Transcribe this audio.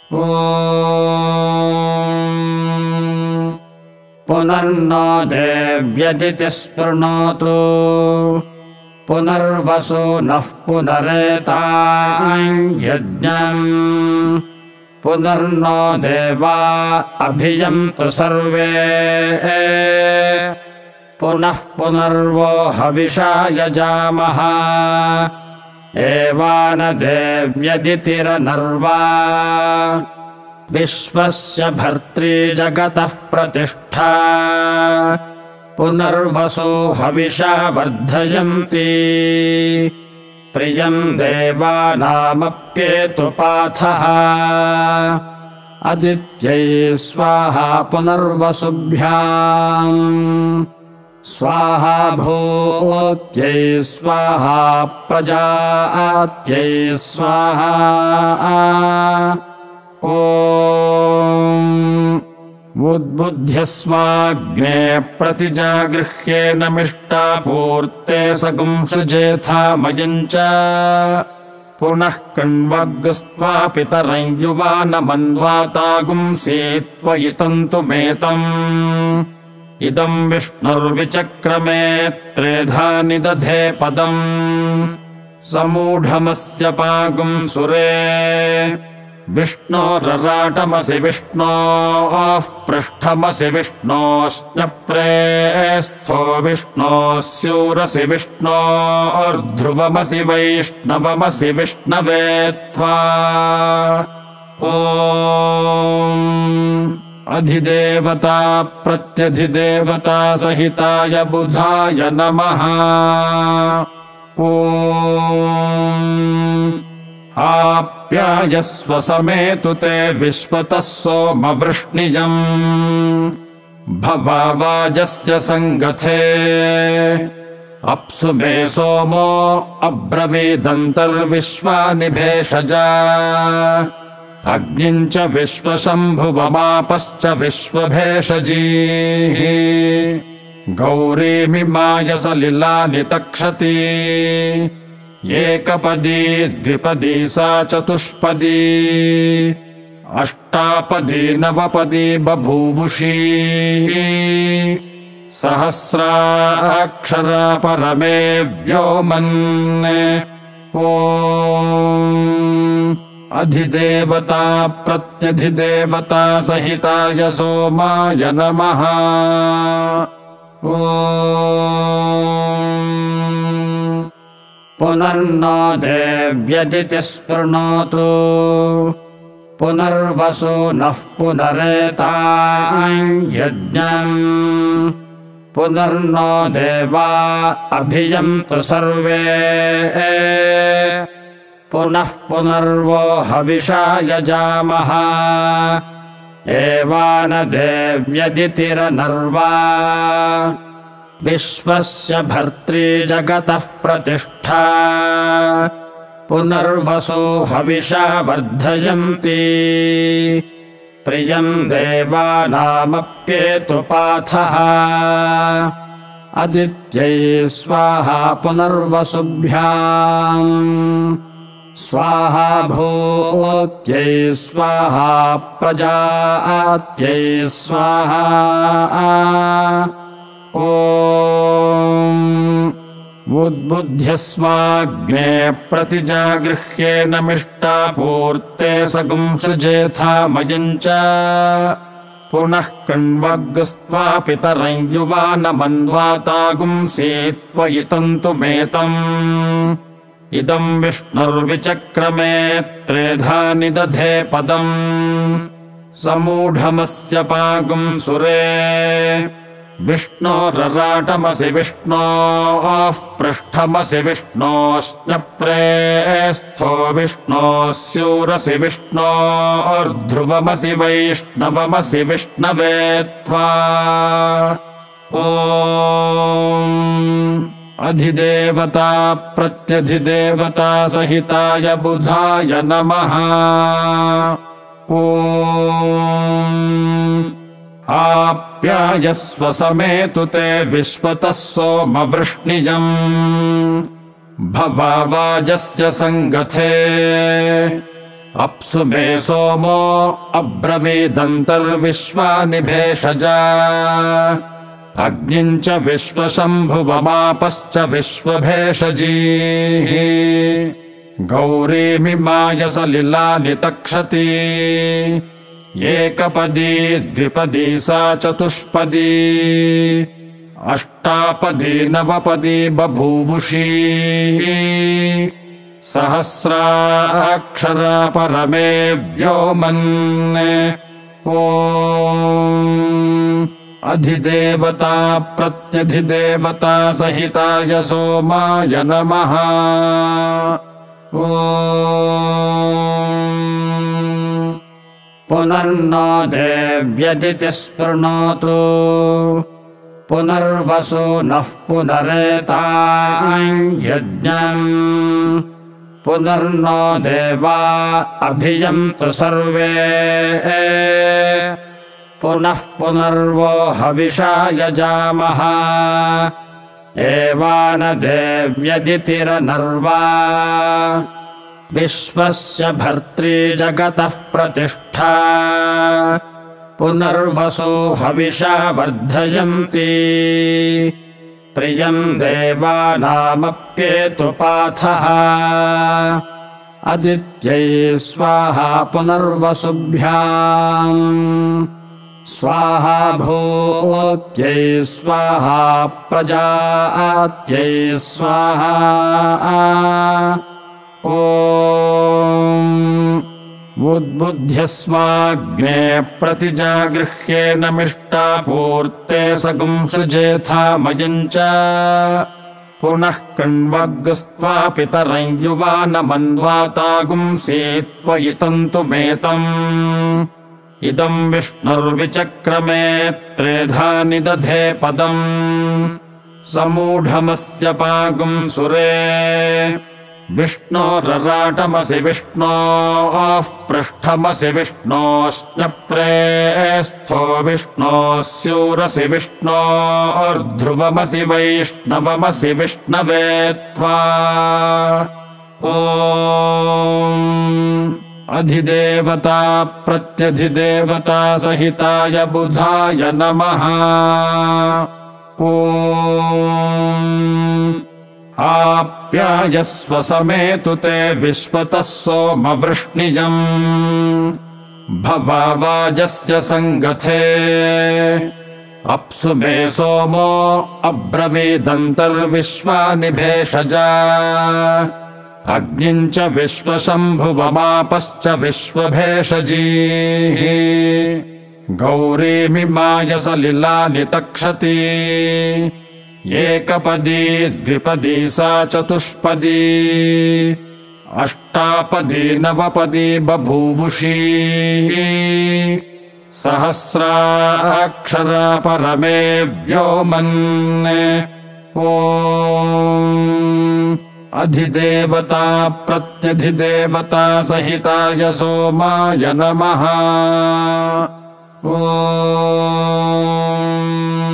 पुनर्नो देव्यदिति स्पृणोतु पुनर्वसु नः पुनरेतां यज्ञम् पुनर्नो देवा अभियन्तु सर्वे पुनः पुनर्वो हविषा यजामः एवान देव्यदितिरनर्वा विश्वस्य भर्त्री जगतः प्रतिष्ठा पुनर्वसु हविषा वर्धयन्ति प्रियम् देवानामप्येतुपाथः अदित्यै स्वाहा पुनर्वसुभ्याम् स्वाहा भूत्यै स्वाहा प्रजात्यै स्वाहा ॐ उद्बुध्यस्वाग्ने प्रतिजागृह्येनमिष्टापूर्ते सगुं सृजेथामयम् च पुनः कृण्वग्स्त्वा पितरं युवानमन्वातागुंसीत्वयितन्तुमेतम् इदम् विष्णुर्विचक्रमे त्रेधा निदधे पदम् समूढमस्य पागुं सुरे विष्णोरराटमसि विष्णोः पृष्ठमसि विष्णोश्चप्रेस्थो विष्णोस्यूरसि विष्णोर्ध्रुवमसि वैष्णवमसि विष्णवे त्वा ॐ अधिदेवता प्रत्यधिदेवता सहिताय बुधाय नमः ॐ आप्यायस्व समेतु ते विश्वतः सोमवृष्णियम् भवावाजस्य सङ्गथे अप्सु मे सोमो अब्रवीदन्तर्विश्वानि भेषजा अग्निम् च विश्वशम्भुवमापश्च विश्वभेषजीः गौरीमिमाय सलिलानि तक्षति एकपदी द्विपदी सा चतुष्पदी अष्टापदी नवपदी बभूवुषी सहस्राक्षरा परमे व्योमन् ॐ अधिदेवता प्रत्यधिदेवता सहिताय सोमाय नमः ॐ पुनर्नो देव्यदिति स्पृणोतु पुनर्वसु नः पुनरेतां यज्ञम् पुनर्नो देवा अभियन्तु सर्वे पुनः पुनर्वो हविषा यजामः एवान देव्यदितिरनर्वा विश्वस्य भर्त्री जगतः प्रतिष्ठा पुनर्वसु हविषा वर्धयन्ति प्रियम् देवानामप्येतुपाथः अदित्यै स्वाहा पुनर्वसुभ्याम् स्वाहा भूत्यै स्वाहा प्रजात्यै स्वाहा ॐ उद्बुध्यस्वाग्ने प्रतिजागृह्येनमिष्टापूर्ते सगुं सृजेथामयम् च पुनः कृण्वग्स्त्वा पितरं युवानमन्वातागुंसीत्वयितन्तुमेतम् इदम् विष्णुर्विचक्रमे त्रेधा निदधे पदम् समूढमस्य पागुं सुरे विष्णोरराटमसि विष्णोः पृष्ठमसि विष्णोश्चप्रेस्थो विष्णोस्यूरसि विष्णोर्ध्रुवमसि वैष्णवमसि विष्णवे त्वा ॐ अधिदेवता प्रत्यधिदेवता सहिताय बुधाय नमः ॐ आप्यायस्व समेतु ते विश्वतः सोमवृष्णियम् भवावाजस्य सङ्गथे अप्सु मे सोमो अब्रवीदन्तर्विश्वानि भेषजा अग्निम् च विश्वशम्भुवमापश्च विश्वभेषजीः गौरीमिमाय सलिलानि तक्षति एकपदी द्विपदी सा चतुष्पदी अष्टापदी नवपदी बभूवुषी सहस्राक्षरा परमे व्योमन् ॐ अधिदेवता प्रत्यधिदेवता सहिताय सोमाय नमः ॐ पुनर्नो देव्यदिति स्पृणोतु पुनर्वसु नः पुनरेताम् यज्ञम् पुनर्नो देवा अभियन्तु सर्वे पुनः पुनर्वो हविषा यजामः एवान देव्यदितिरनर्वा विश्वस्य भर्त्री जगतः प्रतिष्ठा पुनर्वसु हविषा वर्धयन्ति प्रियम् देवानामप्येतुपाथः अदित्यै स्वाहा पुनर्वसुभ्याम् स्वाहा भूत्यै स्वाहा प्रजात्यै स्वाहा ॐ उद्बुध्यस्वाग्ने प्रतिजागृह्येन मिष्टापूर्ते सगुं सृजेथामयम् च पुनः कृण्वग्स्त्वा पितरम् युवानमन्वातागुंसि त्वयितन्तु मेतम् इदम् विष्णुर्विचक्रमे त्रेधा निदधे पदम् समूढमस्य पागुम् सुरे विष्णोरराटमसि विष्णोः पृष्ठमसि विष्णोश्चप्रेस्थो विष्णोस्यूरसि विष्णोर्ध्रुवमसि वैष्णवमसि विष्णवे त्वा ॐ अधिदेवता प्रत्यधिदेवता सहिताय बुधाय नमः ॐ आप्यायस्व समेतु ते विश्वतः सोमवृष्णियम् भवावाजस्य सङ्गथे अप्सु मे सोमो अब्रवीदन्तर्विश्वानि भेषजा अग्निम् च विश्वशम्भुवमापश्च विश्वभेषजीः गौरीमिमाय सलिलानि तक्षति एकपदी द्विपदी सा चतुष्पदी अष्टापदी नवपदी बभूवुषी सहस्राक्षरा परमे व्योमन् ॐ अधिदेवता प्रत्यधिदेवता सहिताय सोमाय नमः ॐ